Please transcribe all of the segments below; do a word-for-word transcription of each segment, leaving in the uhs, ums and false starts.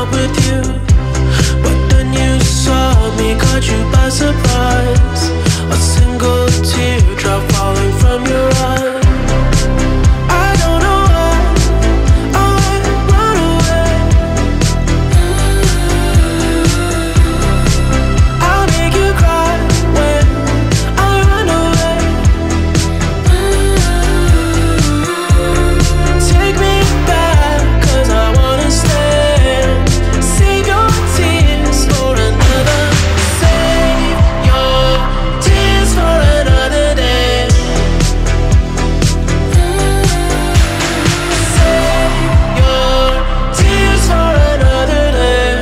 out with you, but then you saw me, caught you by surprise. A single teardrop falling from your eye. I don't know why I run away. I'll make you cry when I run away. Take me back, cause I wanna stay. Save your tears for another. Save your tears for another day. Save your tears for another day.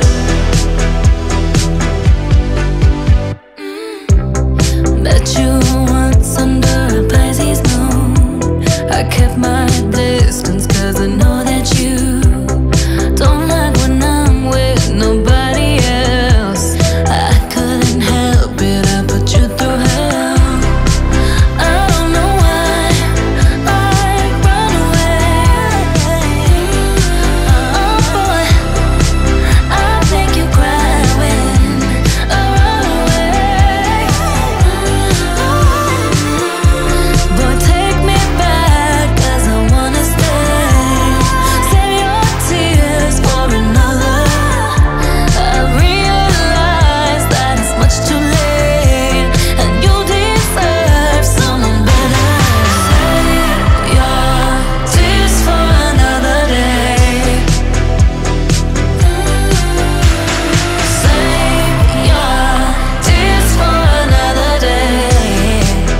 Met you once under a Pisces moon. I kept my distance cause I know that you don't like when I'm with nobody else. I couldn't help it, I put you through hell. I don't know why I run away. Oh boy, I'll make you cry when I run away. Boy, take me back, cause I wanna stay. Save your tears for another. I realize that it's much too late, and you deserve someone better. Save your tears for another day. Save your tears for another day.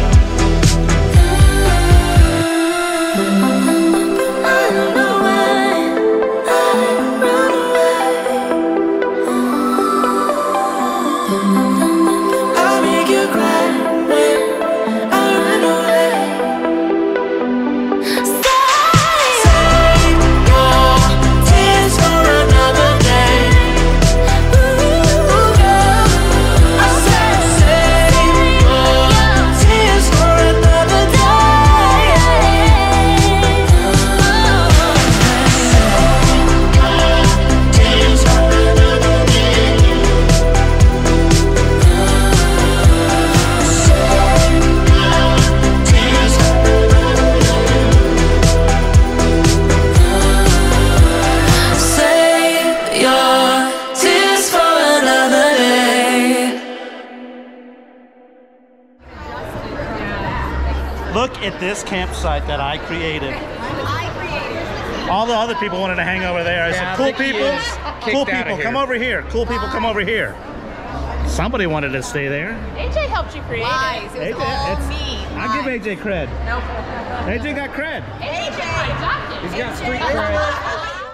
I don't know why I run away. I'll make you cry when I run away. Save your tears for another day. I said save your tears for another day. Tears for another day. Save your tears for another day. Look at this campsite that I created. All the other people wanted to hang over there. I Yeah, said, cool Vicky people, is kicked cool out of people, here. come over here. Cool people, come over here. Somebody wanted to stay there. A J helped you create Lies. it. It was A J, all it's- me. I give Lies. A J cred. Nope. A J got cred. A J adopted. He's got street cred.